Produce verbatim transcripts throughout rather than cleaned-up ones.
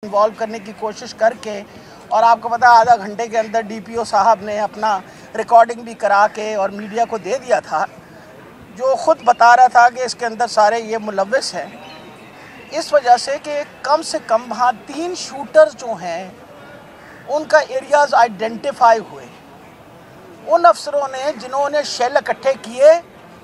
Involve करने की कोशिश करके, और आपको पता है आधा घंटे के अंदर डी पी ओ साहब ने अपना रिकॉर्डिंग भी करा के और मीडिया को दे दिया था, जो ख़ुद बता रहा था कि इसके अंदर सारे ये मुलव्विस हैं। इस वजह से कि कम से कम वहाँ तीन शूटर्स जो हैं उनका एरियाज़ आइडेंटिफाई हुए। उन अफसरों ने जिन्होंने शेल इकट्ठे किए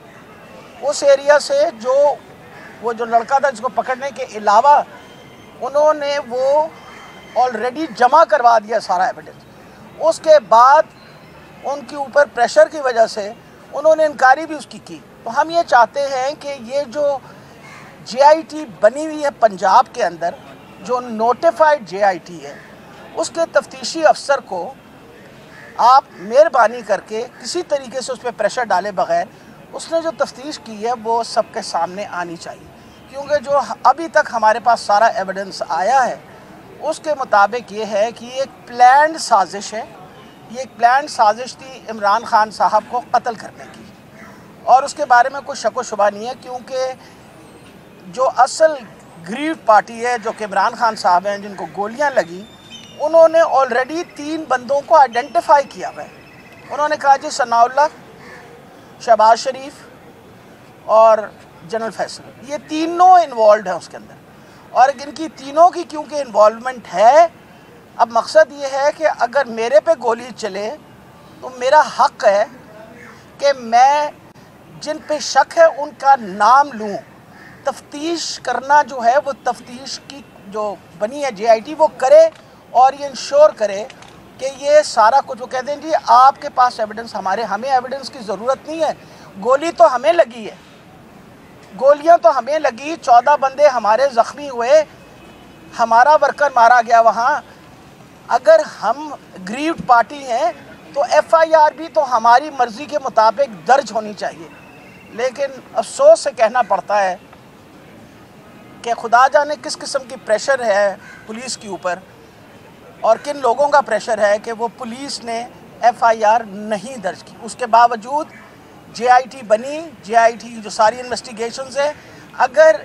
उस एरिया से, जो वो जो लड़का था जिसको पकड़ने के अलावा उन्होंने वो ऑलरेडी जमा करवा दिया सारा एविडेंस। उसके बाद उनके ऊपर प्रेशर की वजह से उन्होंने इनकारी भी उसकी की। तो हम ये चाहते हैं कि ये जो जे आई टी बनी हुई है पंजाब के अंदर, जो नोटिफाइड जे आई टी है, उसके तफ्तीशी अफसर को आप मेहरबानी करके किसी तरीके से उस पर प्रेशर डाले बग़ैर उसने जो तफ्तीश की है वो सबके सामने आनी चाहिए, क्योंकि जो अभी तक हमारे पास सारा एविडेंस आया है उसके मुताबिक ये है कि ये एक प्लान्ड साजिश है। ये एक प्लान्ड साजिश थी इमरान खान साहब को कत्ल करने की, और उसके बारे में कोई शक व शुबा नहीं है, क्योंकि जो असल ग्रीव पार्टी है जो कि इमरान खान साहब हैं जिनको गोलियां लगी, उन्होंने ऑलरेडी तीन बंदों को आइडेंटिफाई किया हुआ है। उन्होंने कहा जी सनाउल्लाह, शहबाज शरीफ और जनरल फैसल, ये तीनों इन्वॉल्व हैं उसके अंदर। और इनकी तीनों की क्योंकि इन्वॉल्वमेंट है, अब मकसद ये है कि अगर मेरे पे गोली चले तो मेरा हक़ है कि मैं जिन पे शक है उनका नाम लूँ। तफ्तीश करना जो है वो तफ्तीश की जो बनी है जे आई टी वो करे और ये इंश्योर करे कि ये सारा कुछ, वो कहते हैं जी आपके पास एविडेंस, हमारे हमें एविडेंस की ज़रूरत नहीं है। गोली तो हमें लगी है, गोलियां तो हमें लगी, चौदह बंदे हमारे ज़ख्मी हुए, हमारा वर्कर मारा गया वहाँ। अगर हम ग्रीव्ड पार्टी हैं तो एफ़ आई आर भी तो हमारी मर्ज़ी के मुताबिक दर्ज होनी चाहिए। लेकिन अफसोस से कहना पड़ता है कि खुदा जाने किस किस्म की प्रेशर है पुलिस के ऊपर, और किन लोगों का प्रेशर है कि वो पुलिस ने एफ़ आई आर नहीं दर्ज की। उसके बावजूद जे आई टी बनी, जे आई टी जो सारी इन्वेस्टिगेशंस है, अगर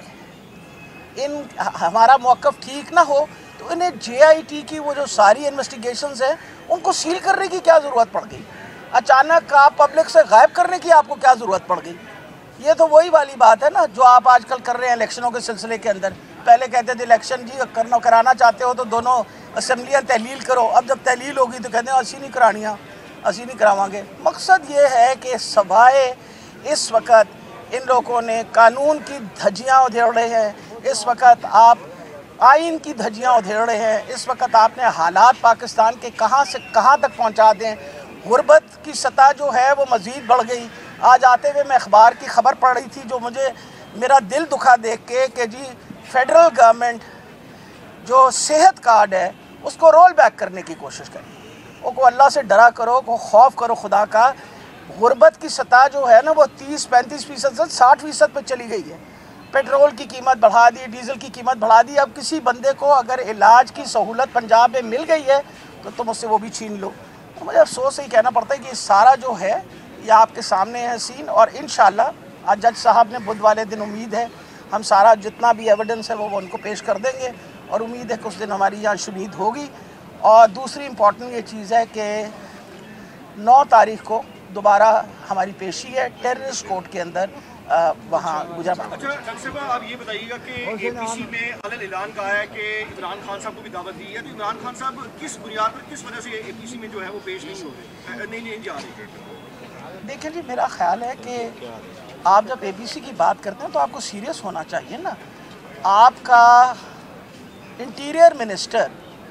इन हमारा मौक़िफ़ ठीक ना हो तो इन्हें जे आई टी की वो जो सारी इन्वेस्टिगेशंस है उनको सील करने की क्या ज़रूरत पड़ गई? अचानक आप पब्लिक से गायब करने की आपको क्या ज़रूरत पड़ गई? ये तो वही वाली बात है ना जो आप आजकल कर रहे हैं इलेक्शनों के सिलसिले के अंदर। पहले कहते थे इलेक्शन जी करना कराना चाहते हो तो दोनों असम्बलियाँ तहलील करो, अब जब तहलील होगी तो कहते हैं असी नहीं करानियाँ, असी नहीं करावांगे। मकसद ये है कि सवाए इस वक्त इन लोगों ने कानून की धज्जियाँ उधेड़ रहे हैं, इस वक्त आप आइन की धज्जियाँ उधेड़ रहे हैं, इस वक्त आपने हालात पाकिस्तान के कहाँ से कहाँ तक पहुँचा दें। गुर्बत की सतह जो है वो मज़ीद बढ़ गई। आज आते हुए मैं अखबार की खबर पढ़ रही थी जो मुझे मेरा दिल दुखा देख के कि जी फेडरल गवर्नमेंट जो सेहत कार्ड है उसको रोल बैक करने की कोशिश करें। वो को अल्लाह से डरा करो, को खौफ करो खुदा का। गुर्बत की सतह जो है ना वो तीस पैंतीस फ़ीसद से साठ फ़ीसद पर चली गई है। पेट्रोल की कीमत बढ़ा दी, डीज़ल की कीमत बढ़ा दी। अब किसी बंदे को अगर इलाज की सहूलत पंजाब में मिल गई है तो तुम उससे वो भी छीन लो। तो मुझे अफसोस से ही कहना पड़ता है कि सारा जो है ये आपके सामने है सीन, और इंशाअल्लाह आज जज साहब ने बुध वाले दिन, उम्मीद है हम सारा जितना भी एविडेंस है वो, वो उनको पेश कर देंगे, और उम्मीद है कि उस दिन हमारी यहाँ शुहीद होगी। और दूसरी इम्पॉर्टेंट ये चीज़ है कि नौ तारीख को दोबारा हमारी पेशी है टेररिस्ट कोर्ट के अंदर वहाँ गुजरात। अच्छा डॉक्टर साहब, आप ये बताइएगा कि ए पी सी में अलग ऐलान कहा है कि इमरान खान साहब को भी दावत दी है, तो इमरान खान साहब किस बुनियाद पर, किस वजह से ए पी सी में जो है वो पेश नहीं हो रहे, नहीं नहीं जा रहे? देखिए जी, मेरा ख्याल है कि आप जब ए पी सी की बात करते हैं तो आपको सीरियस होना चाहिए ना। आपका इंटीरियर मिनिस्टर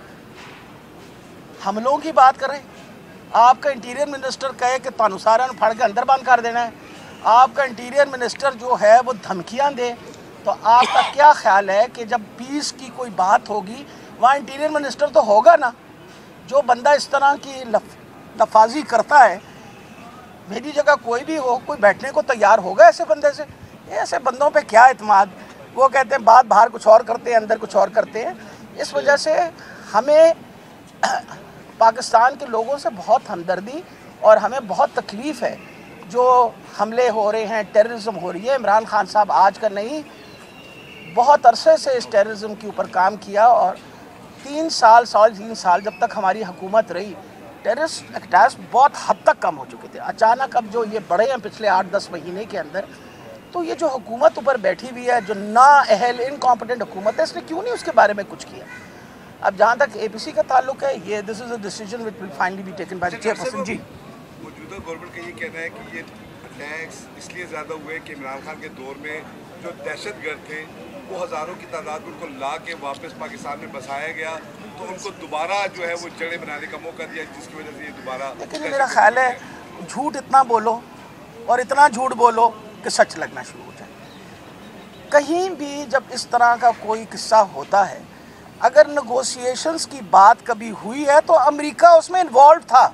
हमलों की बात कर रहे हैं, आपका इंटीरियर मिनिस्टर कहे कि तानुसारा फाड़ के अंदर बंद कर देना है, आपका इंटीरियर मिनिस्टर जो है वो धमकियां दे, तो आपका क्या ख्याल है कि जब पीस की कोई बात होगी वहाँ इंटीरियर मिनिस्टर तो होगा ना? जो बंदा इस तरह की लफ लफाजी करता है, मेरी जगह कोई भी हो, कोई बैठने को तैयार होगा ऐसे बंदे से? ऐसे बंदों पे क्या एतमाद। वो कहते हैं बात बाहर कुछ और करते हैं, अंदर कुछ और करते हैं। इस वजह से हमें पाकिस्तान के लोगों से बहुत हमदर्दी और हमें बहुत तकलीफ़ है जो हमले हो रहे हैं, टेररिज्म हो रही है। इमरान खान साहब आज का नहीं, बहुत अरसे से इस टेररिज्म के ऊपर काम किया और تین سال سال تین سال جب تک ہماری حکومت رہی ٹیررسٹ اٹیکس بہت حد تک کم ہو چکے تھے. اچانک اب جو یہ بڑے ہیں پچھلے آٹھ دس مہینے کے اندر, تو یہ جو حکومت اوپر بیٹھی ہوئی ہے, جو نا اہل انکمپٹنٹ حکومت ہے, اس نے کیوں نہیں اس کے بارے میں کچھ کیا؟ اب جہاں تک اے پی سی کا تعلق ہے, یہ this is a decision which will finally be taken by the chairperson. جی موجودہ گورنمنٹ کا یہ کہنا ہے کہ یہ اٹیکس اس لیے زیادہ ہوئے کہ عمران خان کے دور میں جو دہشت گرد تھے وہ ہزاروں کی تعداد میں ان کو لا کے واپس پاکستان میں بسایا گیا, تو ان کو دوبارہ جو ہے وہ جڑیں بنانے کا موقع دیا, جس کی وجہ سے یہ دوبارہ. لیکن میرا خیال ہے جھوٹ اتنا بولو اور اتنا جھوٹ بولو کہ سچ لگنا شروع ہو جائے. کہیں بھی جب اس طرح کا کوئی قصہ ہوتا ہے, اگر نیگوسیشنز کی بات کبھی ہوئی ہے تو امریکہ اس میں انوالو تھا.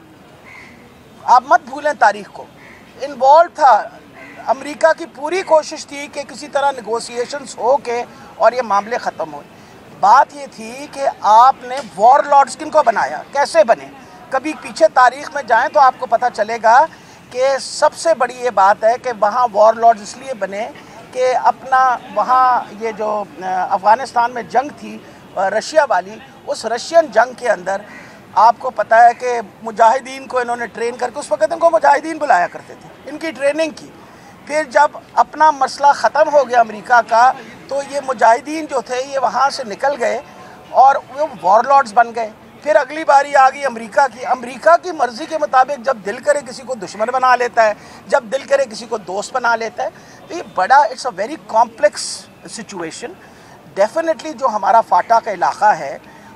آپ مت بھولیں تاریخ کو, انوالو تھا. امریکہ کی پوری کوشش تھی کہ کسی طرح نیگوسیشنز ہو کے اور یہ معاملے ختم ہوئے. بات یہ تھی کہ آپ نے وار لارڈز کن کو بنایا, کیسے بنے. کبھی پیچھے تاریخ میں جائیں تو آپ کو پتہ چلے گا کہ سب سے بڑی یہ بات ہے کہ وہاں وار لارڈز اس لیے بنے کہ اپنا وہاں یہ جو افغانستان میں جنگ تھی رشیا والی, اس رشین جنگ کے اندر آپ کو پتہ ہے کہ مجاہدین کو انہوں نے ٹرین کر کے, اس وقت ان کو مجاہدین بلایا کرتے تھے, ان کی ٹریننگ کی. پھر جب اپنا مسئلہ ختم ہو گیا امریکہ کا, تو یہ مجاہدین جو تھے یہ وہاں سے نکل گئے اور وہ وار لارڈز بن گئے. پھر اگلی باری آ گئی امریکہ کی. امریکہ کی مرضی کے مطابق جب دل کرے کسی کو دشمن بنا لیتا ہے, جب دل کرے کسی کو دوست بنا لیتا ہے. تو یہ بڑا it's a very complex situation. Definitely جو ہمارا فاٹا کا علاقہ ہے,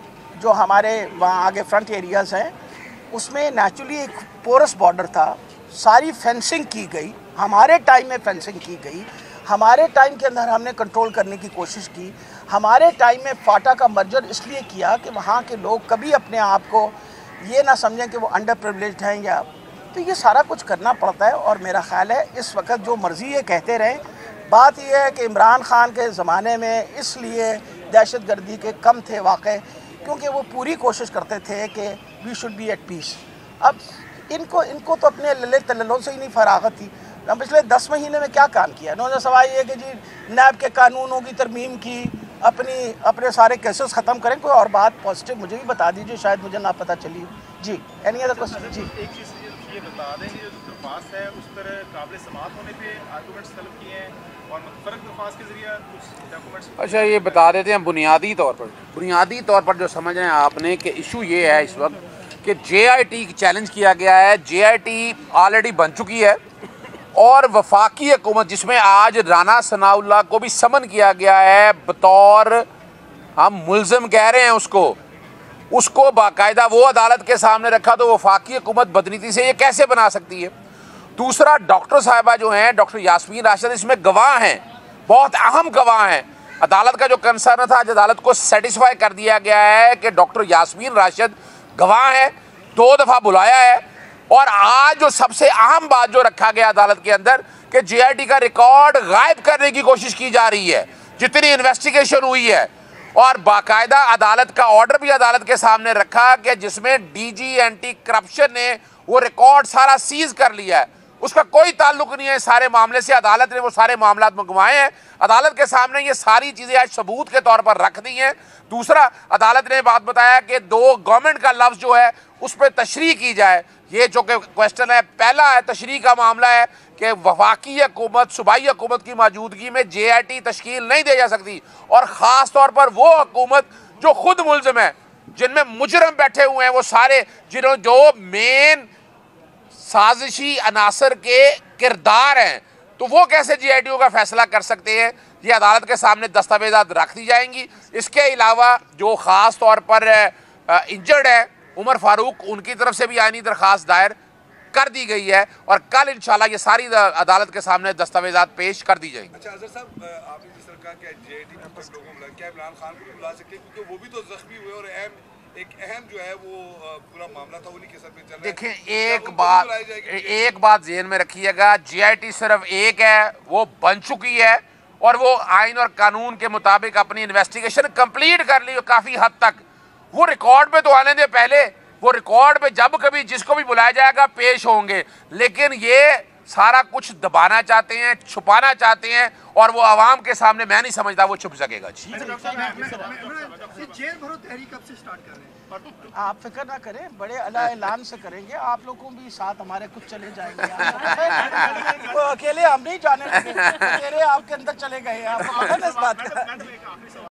جو ہمارے وہاں آگے فرنٹ ایریاز ہیں, اس میں نیچرلی ایک پورس بارڈر تھا. ساری فینسنگ کی گئی, ہمارے ٹائم میں فینسنگ کی گئی, ہمارے ٹائم کے اندر ہم نے کنٹرول کرنے کی کوشش کی. ہمارے ٹائم میں فاٹا کا مرجر اس لیے کیا کہ وہاں کے لوگ کبھی اپنے آپ کو یہ نہ سمجھیں کہ وہ انڈر پریولیجڈ ہیں یا, تو یہ سارا کچھ کرنا پڑتا ہے. اور میرا خیال ہے اس وقت جو مرضی یہ کہتے رہیں, بات یہ ہے کہ عمران خان کے زمانے میں اس لیے دہشت گردی کے کم تھے واقع کیونکہ وہ پوری کوشش کرتے تھے کہ we should be at peace. اب ان کو ان کو تو اپنے للے تللوں سے ہی نہیں فراغت تھی. ہم پچھلے دس مہینے میں کیا کام کیا؟ انہوں نے سوال یہ کہ جی نیب کے قانونوں کی ترمیم کی, اپنی اپنے سارے کیسز ختم کریں. کوئی اور بات پازیٹیو مجھے بھی بتا دیجیے, شاید مجھے نہ پتہ چلی. جی اینی ادر کوسچن. جی ایک چیز یہ بتا دیں کہ جو درخواست ہے اس پر قابل سماعت ہونے پہ آرگومنٹس طلب کیے ہیں اور متفرق درخواست کے ذریعے کچھ ڈاکومنٹس. اچھا یہ بتا دیتے ہیں بنیادی طور پر بنیادی طور پر جو سمجھ رہے ہیں آپ نے کہ ایشو یہ ہے اس وقت کہ جے آئی ٹی چیلنج کیا گیا ہے. جے آئی ٹی آلریڈی بن چکی ہے اور وفاقی حکومت جس میں آج رانا ثناء اللہ کو بھی سمن کیا گیا ہے بطور, ہم ملزم کہہ رہے ہیں اس کو, اس کو باقاعدہ وہ عدالت کے سامنے رکھا, تو وفاقی حکومت بدنیتی سے یہ کیسے بنا سکتی ہے. دوسرا ڈاکٹر صاحبہ جو ہیں ڈاکٹر یاسمین راشد اس میں گواہ ہیں, بہت اہم گواہ ہیں. عدالت کا جو کنسرن تھا آج عدالت کو سیٹسفائی کر دیا گیا ہے کہ ڈاکٹر یاسمین راشد گواہ ہیں, دو دفعہ بلایا ہے. اور آج جو سب سے اہم بات جو رکھا گیا عدالت کے اندر کہ جے آئی ٹی کا ریکارڈ غائب کرنے کی کوشش کی جا رہی ہے جتنی انویسٹیگیشن ہوئی ہے, اور باقاعدہ عدالت کا آرڈر بھی عدالت کے سامنے رکھا کہ جس میں ڈی جی اینٹی کرپشن نے وہ ریکارڈ سارا سیز کر لیا ہے. اس کا کوئی تعلق نہیں ہے سارے معاملے سے, عدالت نے وہ سارے معاملات منگوائے ہیں, عدالت کے سامنے یہ ساری چیزیں آج ثبوت کے طور پر رکھ دی ہیں. دوسرا عدالت نے بات بتایا کہ دو گورنمنٹ کا لفظ جو ہے اس پہ تشریح کی جائے. یہ جو کہ کوشچن ہے پہلا ہے تشریح کا معاملہ ہے کہ وفاقی حکومت صوبائی حکومت کی موجودگی میں جے آئی ٹی تشکیل نہیں دی جا سکتی, اور خاص طور پر وہ حکومت جو خود ملزم ہے, جن میں مجرم بیٹھے ہوئے ہیں وہ سارے, جنہوں جو مین سازشی عناصر کے کردار ہیں, تو وہ کیسے جے آئی ٹی او کا فیصلہ کر سکتے ہیں. یہ عدالت کے سامنے دستاویزات رکھ دی جائیں گی. اس کے علاوہ جو خاص طور پر انجرڈ ہے عمر فاروق, ان کی طرف سے بھی آئینی درخواست دائر کر دی گئی ہے, اور کل انشاءاللہ یہ ساری عدالت کے سامنے دستاویزات پیش کر دی جائیں گی. اچھا اظہر صاحب, آپ نے جس طرح کہا کہ جے آئی ٹی کے لوگوں کو کیا عمران خان کو بھی بلا سکتے ہیں کیونکہ وہ بھی تو زخمی ہوئے اور اہم ایک اہم جو ہے وہ پورا معاملہ تھا انہی کے سر پہ چل رہا ہے. دیکھیں ایک بات ایک بات ذہن میں رکھیے گا, جے آئی ٹی صرف ایک ہے, وہ بن چکی ہے اور وہ آئین اور قانون کے مطابق اپنی انویسٹیگیشن کمپلیٹ کر لی کافی حد تک. وہ ریکارڈ پہ تو آنے دے پہلے, وہ ریکارڈ پہ جب کبھی جس کو بھی بلایا جائے گا پیش ہوں گے, لیکن یہ सारा कुछ दबाना चाहते हैं, छुपाना चाहते हैं, और वो आवाम के सामने मैं नहीं समझता वो छुप सकेगा जी। जेल भरो तहरीक कब से स्टार्ट कर रहे हैं? आप फिक्र ना करें, बड़े अला ऐलान से करेंगे। आप लोगों भी साथ हमारे कुछ चले जाएंगे। वो अकेले हम नहीं जाने लगे, अकेले आपके अंदर चले गए। आपको पता है इस बात का?